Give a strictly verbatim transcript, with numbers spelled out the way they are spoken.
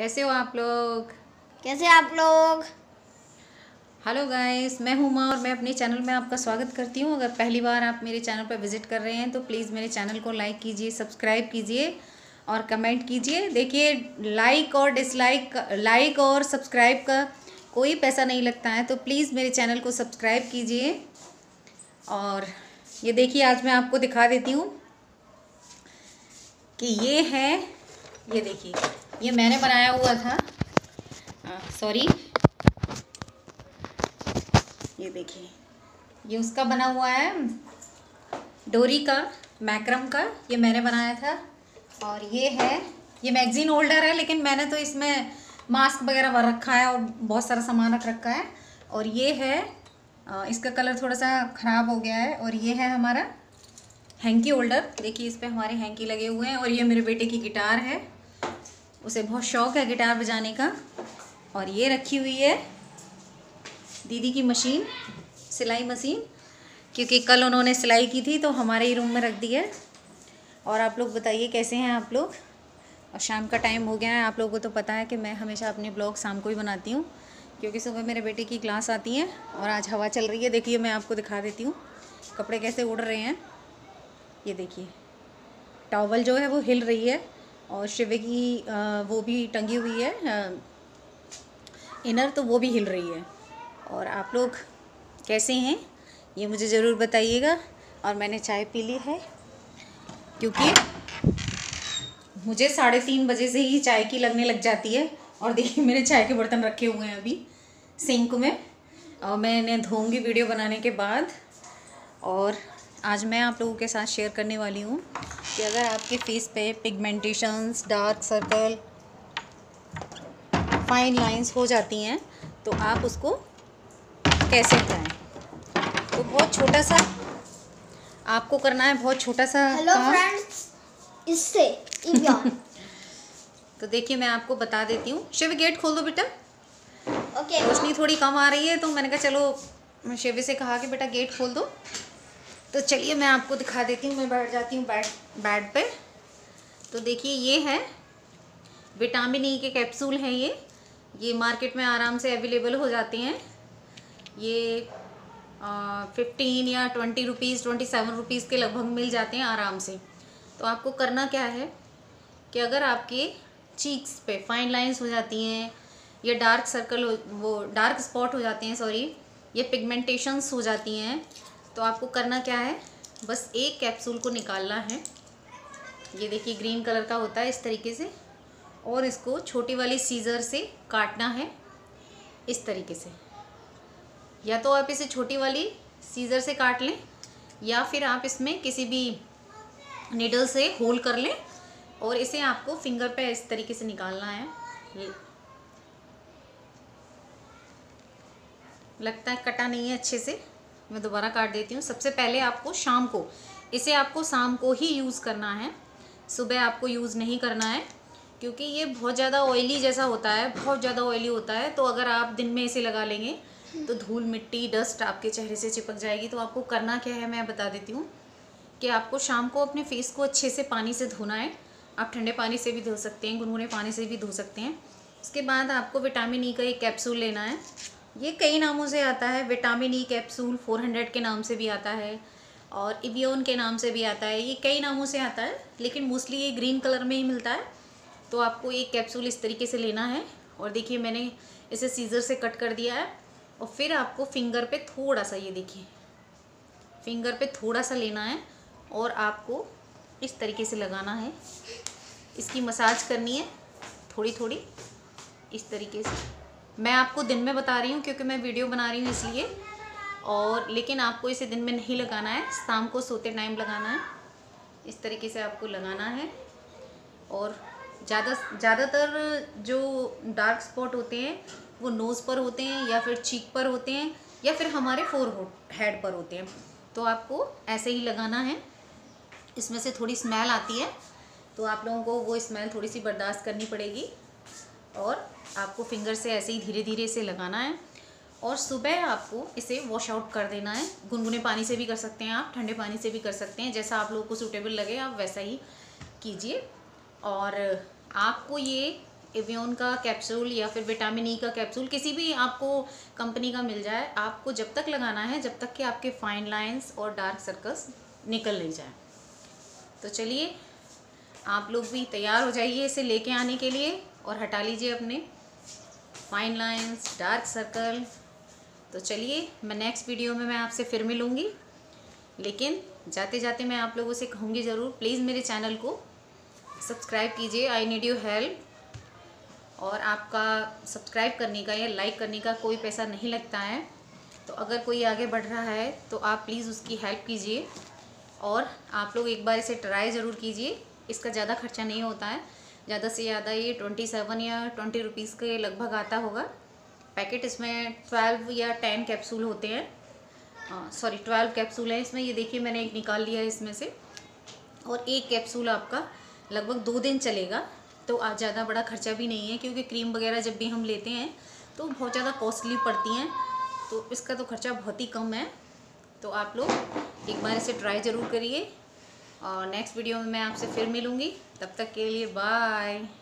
कैसे हो आप लोग? कैसे आप लोग? हेलो गाइस, मैं हूँ माँ और मैं अपने चैनल में आपका स्वागत करती हूँ। अगर पहली बार आप मेरे चैनल पर विजिट कर रहे हैं तो प्लीज़ मेरे चैनल को लाइक कीजिए, सब्सक्राइब कीजिए और कमेंट कीजिए। देखिए, लाइक और डिसलाइक लाइक और सब्सक्राइब का कोई पैसा नहीं लगता है, तो प्लीज़ मेरे चैनल को सब्सक्राइब कीजिए। और ये देखिए, आज मैं आपको दिखा देती हूँ कि ये है, ये देखिए, ये मैंने बनाया हुआ था। सॉरी, ये देखिए, ये उसका बना हुआ है, डोरी का, मैक्रम का, ये मैंने बनाया था। और ये है, ये मैगज़ीन होल्डर है, लेकिन मैंने तो इसमें मास्क वगैरह भर रखा है और बहुत सारा सामान रख रखा है। और ये है, इसका कलर थोड़ा सा ख़राब हो गया है। और ये है हमारा हैंकी होल्डर, देखिए इस पर हमारे हैंकी लगे हुए हैं। और ये मेरे बेटे की गिटार है, उसे बहुत शौक़ है गिटार बजाने का। और ये रखी हुई है दीदी की मशीन, सिलाई मशीन, क्योंकि कल उन्होंने सिलाई की थी तो हमारे ही रूम में रख दी है। और आप लोग बताइए कैसे हैं आप लोग? और शाम का टाइम हो गया है, आप लोगों को तो पता है कि मैं हमेशा अपने ब्लॉग शाम को ही बनाती हूँ, क्योंकि सुबह मेरे बेटे की क्लास आती है। और आज हवा चल रही है, देखिए मैं आपको दिखा देती हूँ कपड़े कैसे उड़ रहे हैं। ये देखिए, टॉवल जो है वो हिल रही है और शिवे की वो भी टंगी हुई है इनर, तो वो भी हिल रही है। और आप लोग कैसे हैं ये मुझे ज़रूर बताइएगा। और मैंने चाय पी ली है, क्योंकि मुझे साढ़े तीन बजे से ही चाय की लगने लग जाती है। और देखिए, मेरे चाय के बर्तन रखे हुए हैं अभी सिंक में, और मैं इन्हें धोऊंगी वीडियो बनाने के बाद। और आज मैं आप लोगों के साथ शेयर करने वाली हूँ कि अगर आपके फेस पे pigmentations, dark circle, fine lines हो जाती हैं तो आप उसको कैसे हटाएं। तो बहुत छोटा सा आपको करना है, बहुत छोटा सा हेलो फ्रेंड्स, इससे तो देखिए, मैं आपको बता देती हूँ। शिव, गेट खोल दो बेटा। ओके। रोशनी थोड़ी कम आ रही है, तो मैंने कहा चलो, शिव से कहा कि बेटा गेट खोल दो। तो चलिए मैं आपको दिखा देती हूँ। मैं बैठ जाती हूँ बेड बेड पे। तो देखिए, ये है विटामिन ई के कैप्सूल हैं। ये ये मार्केट में आराम से अवेलेबल हो जाते हैं। ये फिफ्टीन या twenty rupees twenty seven rupees के लगभग मिल जाते हैं आराम से। तो आपको करना क्या है कि अगर आपके चीक्स पे फाइन लाइंस हो जाती हैं, या डार्क सर्कल हो, वो डार्क स्पॉट हो जाते हैं, सॉरी, ये पिगमेंटेशंस हो जाती हैं, तो आपको करना क्या है, बस एक कैप्सूल को निकालना है। ये देखिए, ग्रीन कलर का होता है इस तरीके से, और इसको छोटी वाली सीज़र से काटना है इस तरीके से। या तो आप इसे छोटी वाली सीज़र से काट लें, या फिर आप इसमें किसी भी निडल से होल कर लें, और इसे आपको फिंगर पे इस तरीके से निकालना है। ये लगता है कटा नहीं है अच्छे से, मैं दोबारा काट देती हूँ। सबसे पहले आपको शाम को, इसे आपको शाम को ही यूज़ करना है, सुबह आपको यूज़ नहीं करना है, क्योंकि ये बहुत ज़्यादा ऑयली जैसा होता है, बहुत ज़्यादा ऑयली होता है। तो अगर आप दिन में इसे लगा लेंगे तो धूल मिट्टी डस्ट आपके चेहरे से चिपक जाएगी। तो आपको करना क्या है, मैं बता देती हूँ कि आपको शाम को अपने फेस को अच्छे से पानी से धोना है। आप ठंडे पानी से भी धो सकते हैं, गुनगुने पानी से भी धो सकते हैं। उसके बाद आपको विटामिन ई का एक कैप्सूल लेना है। ये कई नामों से आता है, vitamin E capsule four hundred के नाम से भी आता है, और इवियोन के नाम से भी आता है। ये कई नामों से आता है, लेकिन मोस्टली ये ग्रीन कलर में ही मिलता है। तो आपको एक कैप्सूल इस तरीके से लेना है। और देखिए, मैंने इसे सीज़र से कट कर दिया है। और फिर आपको फिंगर पे थोड़ा सा, ये देखिए, फिंगर पे थोड़ा सा लेना है और आपको इस तरीके से लगाना है। इसकी मसाज करनी है थोड़ी थोड़ी इस तरीके से। मैं आपको दिन में बता रही हूँ क्योंकि मैं वीडियो बना रही हूँ इसलिए, और लेकिन आपको इसे दिन में नहीं लगाना है, शाम को सोते टाइम लगाना है। इस तरीके से आपको लगाना है। और ज़्यादा ज़्यादातर जो डार्क स्पॉट होते हैं वो नोज़ पर होते हैं, या फिर चीक पर होते हैं, या फिर हमारे फोर हेड पर होते हैं। तो आपको ऐसे ही लगाना है। इसमें से थोड़ी स्मेल आती है, तो आप लोगों को वो स्मेल थोड़ी सी बर्दाश्त करनी पड़ेगी। और आपको फिंगर से ऐसे ही धीरे धीरे इसे लगाना है। और सुबह आपको इसे वॉश आउट कर देना है। गुनगुने पानी से भी कर सकते हैं आप, ठंडे पानी से भी कर सकते हैं, जैसा आप लोगों को सूटेबल लगे आप वैसा ही कीजिए। और आपको ये एवियन का कैप्सूल या फिर विटामिन ई का कैप्सूल किसी भी आपको कंपनी का मिल जाए, आपको जब तक लगाना है जब तक कि आपके फाइन लाइंस और डार्क सर्कल्स निकल नहीं जाए। तो चलिए आप लोग भी तैयार हो जाइए इसे लेके आने के लिए और हटा लीजिए अपने फाइन लाइंस, डार्क सर्कल। तो चलिए मैं नेक्स्ट वीडियो में मैं आपसे फिर मिलूँगी, लेकिन जाते जाते मैं आप लोगों से कहूँगी ज़रूर प्लीज़ मेरे चैनल को सब्सक्राइब कीजिए। I need you help. और आपका सब्सक्राइब करने का या लाइक करने का कोई पैसा नहीं लगता है, तो अगर कोई आगे बढ़ रहा है तो आप प्लीज़ उसकी हेल्प कीजिए और आप लोग एक बार इसे ट्राई ज़रूर कीजिए। इसका ज़्यादा खर्चा नहीं होता है, ज़्यादा से ज़्यादा ये ट्वेंटी सेवन या ट्वेंटी रुपीज़ के लगभग आता होगा पैकेट। इसमें ट्वेल्व या टेन कैप्सूल होते हैं, सॉरी ट्वेल्व कैप्सूल है इसमें। ये देखिए मैंने एक निकाल लिया है इसमें से, और एक कैप्सूल आपका लगभग दो दिन चलेगा। तो आज ज़्यादा बड़ा खर्चा भी नहीं है, क्योंकि क्रीम वगैरह जब भी हम लेते हैं तो बहुत ज़्यादा कॉस्टली पड़ती हैं, तो इसका तो खर्चा बहुत ही कम है। तो आप लोग एक बार इसे ट्राई ज़रूर करिए और नेक्स्ट वीडियो में मैं आपसे फिर मिलूँगी। तब तक के लिए बाय।